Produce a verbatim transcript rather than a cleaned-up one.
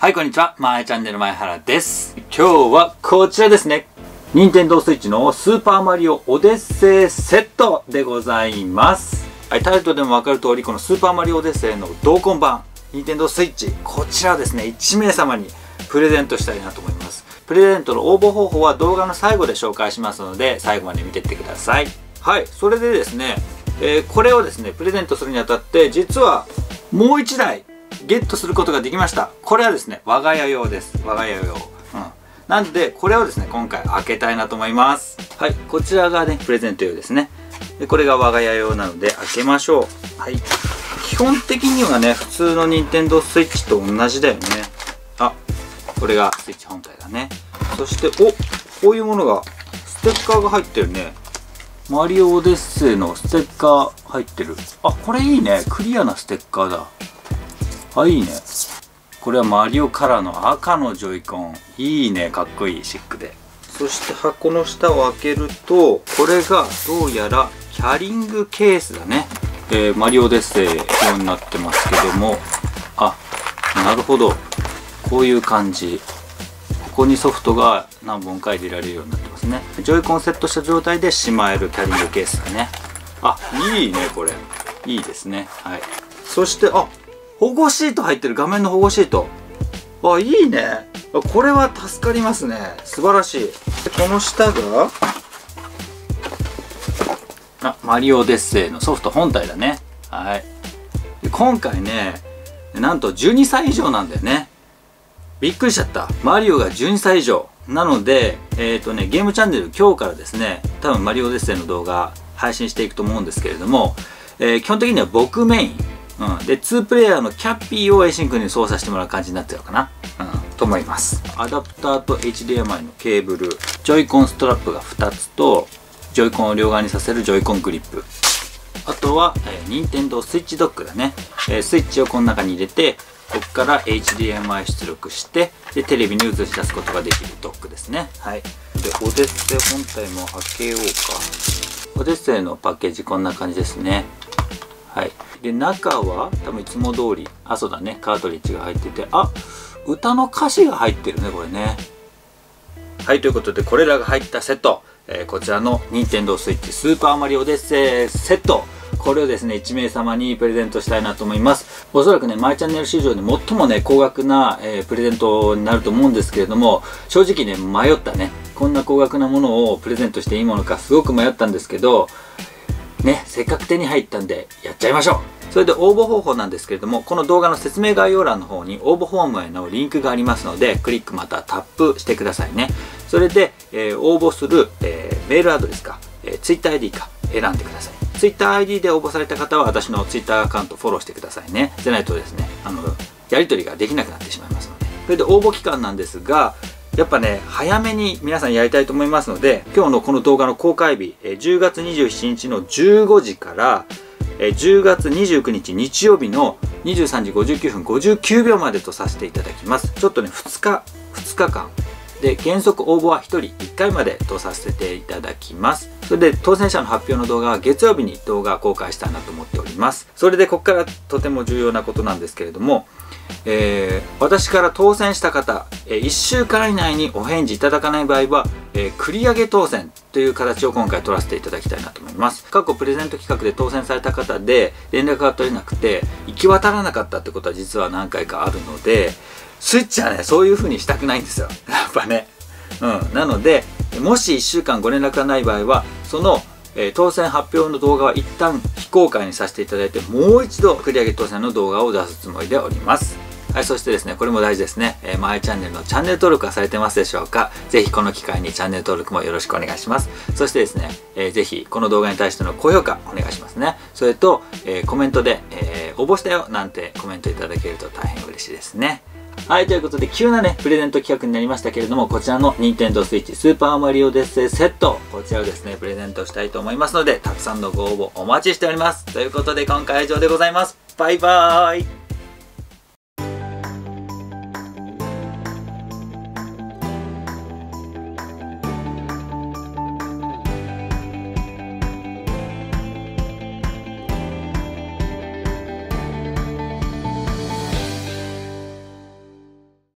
はい、こんにちは。まえチャンネル前原です。今日はこちらですね。任天堂スイッチのスーパーマリオオデッセイセットでございます。はい、タイトルでもわかる通り、このスーパーマリオオデッセイの同梱版、任天堂スイッチ、こちらをですね、いち名様にプレゼントしたいなと思います。プレゼントの応募方法は動画の最後で紹介しますので、最後まで見ていってください。はい、それでですね、えー、これをですね、プレゼントするにあたって、実はもういちだいゲットすることができました。これはですね、我が家用です。我が家用。うん。なんで、これをですね、今回開けたいなと思います。はい、こちらがね、プレゼント用ですね。で、これが我が家用なので、開けましょう。はい。基本的にはね、普通の任天堂スイッチと同じだよね。あ、これがスイッチ本体だね。そして、お、こういうものが、ステッカーが入ってるね。マリオオデッセイのステッカー入ってる。あ、これいいね。クリアなステッカーだ。あ、いいね。これはマリオカラーの赤のジョイコン。いいね。かっこいい。シックで。そして箱の下を開けると、これがどうやらキャリングケースだね。えー、マリオオデッセイ用になってますけども、あ、なるほど。こういう感じ。ここにソフトが何本か入れられるようになってますね。ジョイコンセットした状態でしまえるキャリングケースだね。あ、いいね、これ。いいですね。はい。そして、あ、保護シート入ってる。画面の保護シート。あ、いいね。これは助かりますね。素晴らしい。で、この下が、あ、マリオオデッセイのソフト本体だね。はい。で、今回ね、なんとじゅうにさい以上なんだよね。びっくりしちゃった。マリオがじゅうにさい以上。なので、えっとね、ゲームチャンネル今日からですね、多分マリオオデッセイの動画配信していくと思うんですけれども、えー、基本的には僕メイン。うん、で、にプレイヤーのキャッピーをエイシンクに操作してもらう感じになってるのかな、うん、と思います。アダプターと エイチディーエムアイ のケーブル、ジョイコンストラップがふたつと、ジョイコンを両側にさせるジョイコングリップ。あとは、えー、任天堂スイッチドックだね。えー、スイッチをこの中に入れて、ここから エイチディーエムアイ 出力して、で、テレビに映し出すことができるドックですね。はい。で、オデッセイ本体も開けようか。オデッセイのパッケージこんな感じですね。はい。で、中は多分いつも通り、あ、そうだね、カートリッジが入ってて、あ、歌の歌詞が入ってるね、これね。はい、ということで、これらが入ったセット、えー、こちらの任天堂スイッチスーパーマリオオデッセイセット、これをですね、いち名様にプレゼントしたいなと思います。おそらくね、マイチャンネル史上で最もね、高額な、えー、プレゼントになると思うんですけれども、正直ね、迷ったね。こんな高額なものをプレゼントしていいものか、すごく迷ったんですけど、ね、せっかく手に入ったんで、やっちゃいましょう。それで応募方法なんですけれども、この動画の説明概要欄の方に応募フォームへのリンクがありますので、クリックまたはタップしてくださいね。それで、えー、応募する、えー、メールアドレスか、えー、Twitter アイディー か選んでください。Twitter アイディー で応募された方は私の Twitter アカウントフォローしてくださいね。でないとですね、あの、やり取りができなくなってしまいますので。それで応募期間なんですが、やっぱね、早めに皆さんやりたいと思いますので、今日のこの動画の公開日、じゅうがつにじゅうしちにちのじゅうごじから、じゅうがつにじゅうくにち日曜日のにじゅうさんじごじゅうきゅうふんごじゅうきゅうびょうまでとさせていただきます。ちょっとね、ふつか、ふつかかん。で、原則応募はひとりいっかいまでとさせていただきます。それで、当選者の発表の動画は月曜日に動画公開したいなと思っております。それで、ここからとても重要なことなんですけれども、えー、私から当選した方、えー、いっしゅうかん以内にお返事いただかない場合は、えー、繰り上げ当選という形を今回取らせていただきたいなと思います。過去プレゼント企画で当選された方で連絡が取れなくて行き渡らなかったってことは実は何回かあるので、スイッチはね、そういう風にしたくないんですよ。やっぱね。うん。なので、もしいっしゅうかんご連絡がない場合は、そのえー、当選発表の動画は一旦非公開にさせていただいて、もう一度繰り上げ当選の動画を出すつもりでおります。はい、そしてですね、これも大事ですね。えー、マイチャンネルのチャンネル登録はされてますでしょうか？ぜひこの機会にチャンネル登録もよろしくお願いします。そしてですね、えー、ぜひこの動画に対しての高評価お願いしますね。それと、えー、コメントで、えー、応募したよなんてコメントいただけると大変嬉しいですね。はい、ということで急なね、プレゼント企画になりましたけれども、こちらの任天堂スイッチスーパーマリオオデッセイセット、こちらをですね、プレゼントしたいと思いますので、たくさんのご応募お待ちしております。ということで今回は以上でございます。バイバーイ。